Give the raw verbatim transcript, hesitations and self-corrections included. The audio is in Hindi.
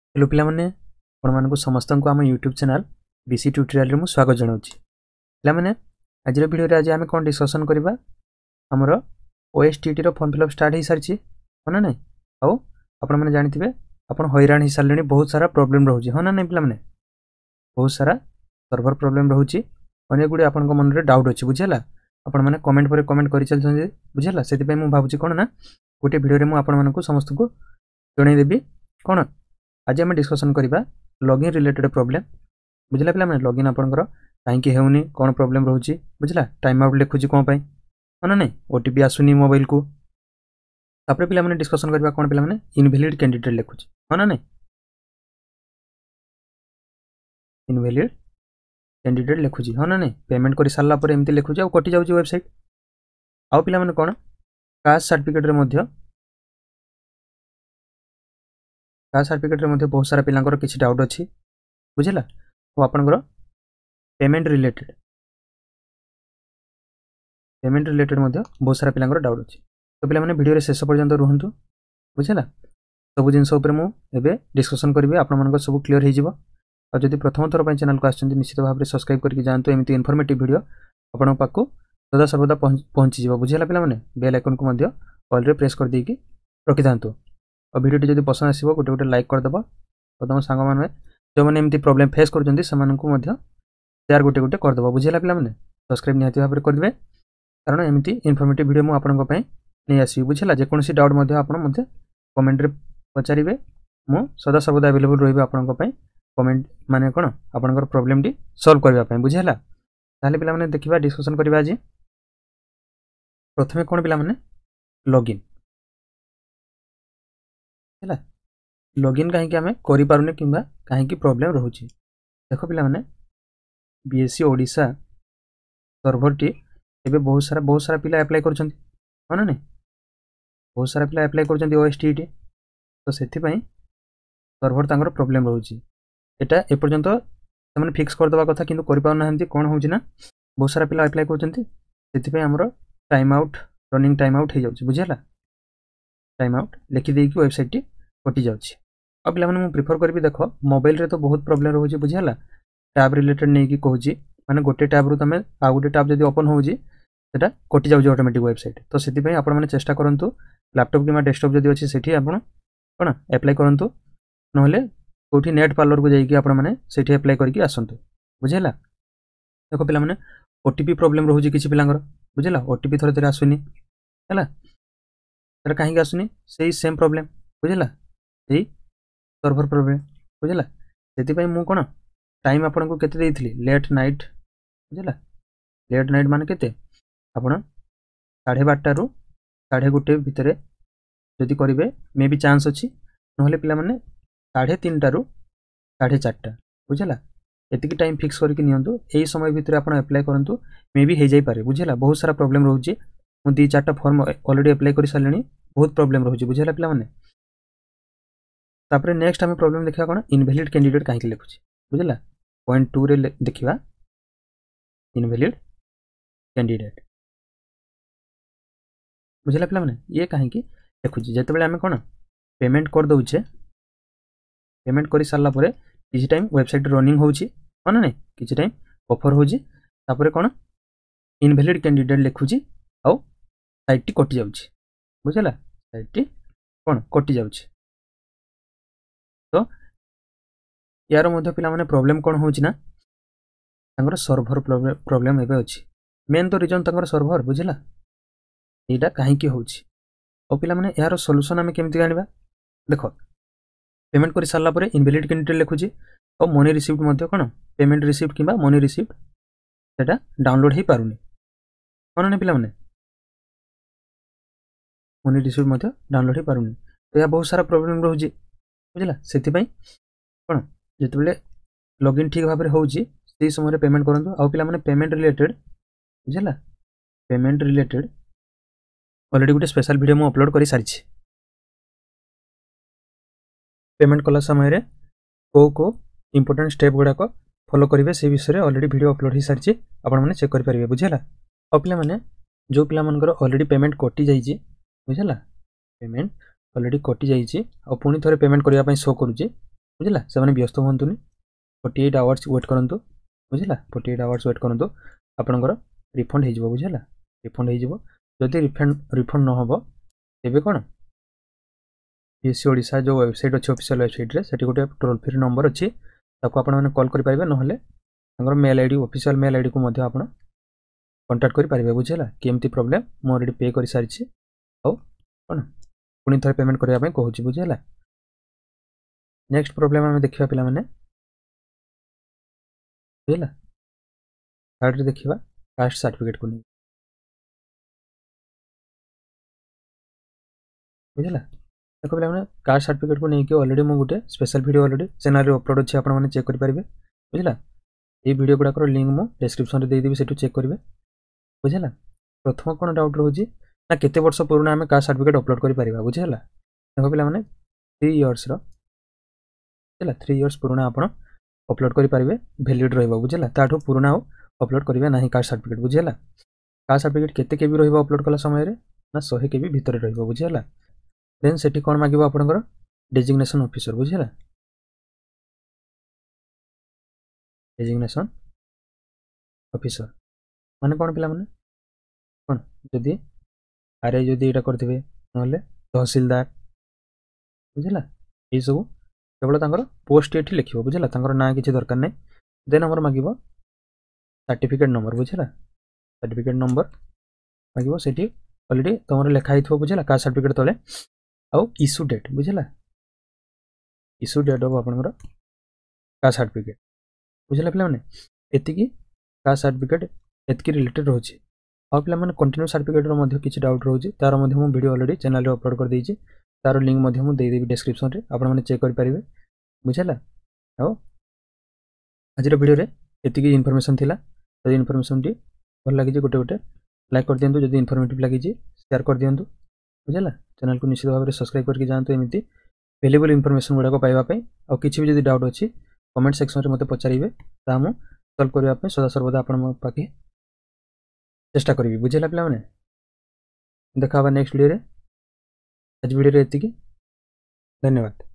हेलो पिला माने आपण मानकु समस्त को आम यूट्यूब चैनल बीसी ट्यूटोरियल रे मु स्वागत जनाउछि। पिला माने आज रो वीडियो रे आज आमे कोन डिस्कशन करबा हमरो ओएसटीटी रो फॉर्म फिलअप स्टार्ट हे सारछि होना नै आउ आपण माने जानिथिबे आपण हैरान हे सारलेनी बहुत सारा प्रॉब्लम रहउछि होना नै पिला माने बहुत सारा सर्वर प्रॉब्लम रहउछि अनेक गुडी आपण को मन रे डाउट अछि बुझेला आपण माने कमेंट पर कमेंट करि चल छथि बुझेला सेति पय मु भाबुछि कोन ना गोटे वीडियो रे मु आपण मानकु समस्त को जणै देबी कोन आज आम डिस्कसन करबा लॉगिन रिलेटेड प्रॉब्लम बुझला पिला माने लॉगिन आपनकर काहे कि हेउनी कोन प्रॉब्लम रहउछि बुझला टाइम आउट लिखुछि कोन पय होना नै ओटीपी आसुनी मोबाइल को तापर पिला माने डिस्कशन करबा कोन पिला माने इनवैलिड कैंडिडेट लिखुछि होना नै इनवैलिड कैंडिडेट लिखुछि होना नै पेमेंट करि सारला पर एमति लिखुछि आ कटि जाउछि वेबसाइट आ पिला माने कोन कास्ट सर्टिफिकेट रे मध्य कास्ट सर्टिफिकेट रे मध्य बहुत सारा पिलांकर किछि डाउट अछि बुझिला ओ आपनकर पेमेंट रिलेटेड पेमेंट रिलेटेड मध्य बहुत सारा पिलांकर डाउट अछि तो पिला माने वीडियो रे शेष पर्यंत रहंतु बुझिला सब जिंस ऊपर मु एबे डिस्कशन करबे आपन मानकर सब क्लियर हे जिवो आ जदि प्रथम थोर पय चैनल को आछन निश्चित भाबरे सब्सक्राइब करके जानतो एमिति इन्फॉर्मेटिव वीडियो आपन पाकू सदा सर्वदा पहुंची जिवो बुझिला पिला माने बेल आइकन को मध्य ऑल रे प्रेस कर देकी रखि दांतो और वीडियो जदि पसंद आसीबो गोटे गोटे लाइक कर दबो और तम संग माने जो माने एमती प्रॉब्लम फेस करजंदी समान को मध्य शेयर गोटे गोटे कर दबो बुझिला पिला माने सब्सक्राइब निहाती भाबरे कर दिबे कारण एमती इन्फॉर्मेटिव वीडियो मु आपन को पय नै आसी बुझिला जे कोनसी डाउट मध्य आपन मध्य कमेंट रे पचारिबे मु सदा सर्वदा अवेलेबल रहिबे आपन को पय कमेंट माने कोन आपन को प्रॉब्लम डी सॉल्व करबा पय बुझिला ताले पिला माने देखिबा डिस्कशन करबा आज प्रथमे कोन पिला माने लॉगिन हैला लॉगिन काहे कि हमें करि पारुने किबा काहे कि प्रॉब्लम रहउची देखो पिला माने बीएससी ओडिसा सर्वर टी एबे बहुत सारा बहुत सारा पिला अप्लाई करछंती होना नै बहुत सारा पिला अप्लाई करछंती ओएसटीटी तो सेति पय सर्वर तांगर प्रॉब्लम रहउची एटा ए पर्यंत तमने फिक्स कर दबा कथा किंतु करि पाउना हंती कोन होउची ना बहुत सारा पिला अप्लाई करछंती सेति पय हमरो time out running time out हे जाउची बुझिला टाइम आउट लिखि देई कि वेबसाइट टी कटि जाउची अब पिला माने मु प्रेफर करबी देखो मोबाइल रे तो बहुत प्रॉब्लम रहउची बुझिला टैब रिलेटेड नै कि कहूची माने गोटे टैब रु तमे आ गोटे टैब जदी ओपन होउची सेटा कटि जाउची ऑटोमेटिक वेबसाइट तो सेति पय आपण माने चेष्टा करंतु लैपटॉप किमा डेस्कटॉप जदी अछि सेठी आपण कोन अप्लाई करंतु नहले कोठी नेट पार्लर को जाई कि आपण माने सेठी अप्लाई करके आसंतु बुझिला देखो पिला माने ओटीपी प्रॉब्लम रहउची किछि पिलांगर बुझिला ओटीपी थरे थरे आसुनी हैला तर काहे कि आसुनी सेही सेम प्रॉब्लम बुझिला सेही सर्वर प्रॉब्लम बुझिला सेति पय मु कोन टाइम आपन को केते देइथिली लेट नाइट बुझिला लेट नाइट माने केते आपन साढ़े बारह रु साढ़े गोटे भितरे जदि करिवे मे बी चांस अछि नहले पिला माने साढ़े तीन रु साढ़े चार बुझिला एतिकी टाइम फिक्स करके नियंतु एही समय भितरे आपन अप्लाई करंतु मे बी हे जाई पारे बुझिला बहुत सारा प्रॉब्लम रहउची मु दी चारटा फॉर्म ऑलरेडी अप्लाई करि सारलेनी बहुत प्रॉब्लम रहउची बुझिला पिला माने तापर नेक्स्ट हमें प्रॉब्लम देखिया कोन इनवैलिड कैंडिडेट काहे लिखुची बुझिला पॉइंट टू रे देखिबा इनवैलिड कैंडिडेट बुझिला पिला माने ये काहे कि लिखुची जते बेले हमें कोन पेमेंट कर दउचे पेमेंट करि सारला परे किछि टाइम वेबसाइट रनिंग होउची माने नै किछि टाइम बफर होउची तापर कोन इनवैलिड कैंडिडेट लिखुची आ साइट टी कटि जाउची बुझिला साइट टी कोन कटि जाउची तो यार मध्य पिला माने प्रॉब्लम कोन होउची ना तांगर सर्वर प्रॉब्लम प्रॉब्लम एबे अछि मेन तो रीजन तांगर सर्वर बुझिला एटा काहे कि होउची ओ पिला माने यार सॉल्यूशन हमें केमति गानिबा देखो पेमेंट करि सारला परे इनवैलिड कैंडिडेट लिखुची और मनी रिसीव्ड मध्य कोन पेमेंट रिसीव्ड किबा मनी रिसीव्ड सेटा डाउनलोड हे पारुनी कोन ने पिला माने मनी रिसीव्ड मध्य डाउनलोड हे पारुनी तो या बहुत सारा प्रॉब्लम रहउची बुझिला सेति पय कोन जते बेले लॉगिन ठीक भाबरे होउची सेही समय रे पेमेंट करंतु आ पिला माने पेमेंट रिलेटेड बुझिला पेमेंट रिलेटेड ऑलरेडी गुटे स्पेशल वीडियो मु अपलोड करि सारिछि पेमेंट कला समय रे को को इंपोर्टेंट स्टेप गुडा को फॉलो करिवे से विषय रे ऑलरेडी वीडियो अपलोड ही सारिछि आपण माने चेक करि परिबे बुझिला आ पिला माने जो पिला मनकर ऑलरेडी पेमेंट कटि जाईछि बुझिला पेमेंट ऑलरेडी कटि जाईछि आ पुनी थरे पेमेंट करिया पय शो करूछि बुझला से व्यस्त हूँ फोर्टी एट आवर्स वेट करूँ बुझला फोर्टी एट आवर्स वेट करूँ आपंकर रिफंड हो बुझला रिफंड हो जदि रिफंड रिफंड न हम तेज कौन बीएससी ओडिशा जो वेबसाइट अच्छी ऑफिशियल वेबसाइट रे सेठी गोटे टोल फ्री नंबर अच्छी ताको आपण माने कॉल करि पारिबे नहले तांगर mail ID official mail ID को मध्ये आपण कांटेक्ट करि पारिबे बुझला केमती प्रॉब्लम मो ऑलरेडी पे करि सारिछि औ कोन पुनी थर पेमेंट करिया पे कहूछि बुझला नेक्स्ट प्रॉब्लम हम देखिबा पिला माने बुझला थर्ड रे देखिबा कास्ट सर्टिफिकेट को नहीं बुझला देखो पिला माने कास्ट सर्टिफिकेट को नहीं कि ऑलरेडी मो गुटे स्पेशल वीडियो ऑलरेडी चैनल रे अपलोड अछि आपण माने चेक करि पारिबे बुझला ये वीडियो गुड़ाकर लिंक मु डिस्क्रिप्शन रे दे देबी सेटू चेक करिवे बुझला प्रथम कोन डाउट रहउची ना केते वर्ष पुराना हमें कास्ट सर्टिफिकेट अपलोड करि पारिबा बुझला देखो पिला माने थ्री इयर्स रो बुझला थ्री इयर्स पुराना आपण अपलोड करि पारिबे वैलिड रहइबो बुझला ताठो पुराना अपलोड करिवे नाही कास्ट सर्टिफिकेट बुझला कास्ट सर्टिफिकेट केते केबी रहइबो अपलोड कला समय रे ना सौ केबी भीतर रहइबो बुझला देन सेठी कोन मागिबो आपनकर डेजिग्नेशन ऑफिसर बुझला डेजिग्नेशन ऑफिसर माने कौन पिला माने कौन जदि आरे जदि एटा करथिबे नहले तहसीलदार बुझला ए सब केवल तांकर पोस्ट एठी लिखिबो बुझला तांकर ना किछि दरकार नै देन हमर मागिबो सर्टिफिकेट नंबर बुझला सर्टिफिकेट नंबर मागिबो सेठी ऑलरेडी तमर लेखा हिथबो बुझला का सर्टिफिकेट तले आउ इशू डेट बुझला इशू डेट हो आपनकर का सर्टिफिकेट बुझला पिला माने एति की का सर्टिफिकेट एतकी रिलेटेड रहउची आ पिला माने कंटिन्यू सर्टिफिकेट रो मध्ये किछि डाउट रहउची तार मध्ये हम वीडियो ऑलरेडी चैनल रे अपलोड कर देइची तार लिंक मध्ये हम दे देबी डिस्क्रिप्शन रे आपण माने चेक कर परिबे बुझला आ आज रो वीडियो रे एति की इन्फॉर्मेशन थिला तो इन्फॉर्मेशन टी भल लागि जे गोटे गोटे लाइक कर दियंतु जदि इन्फॉर्मेटिव लागि जे शेयर कर दियंतु बुझला चैनल को निश्चित भाव रे सब्सक्राइब करके जानतो एमिति वैल्यूएबल इन्फॉर्मेशन गुडा को पाइबा पई आ किछि भी जदि डाउट अछि कमेंट सेक्शन रे मते पचारिबे ता हम सॉल्व करिया पे सदा सर्वदा आपण पाके चेष्टा करी बुझेला पिला माने देखा नेक्स्ट वीडियो रे आज वीडियो रे एति की धन्यवाद।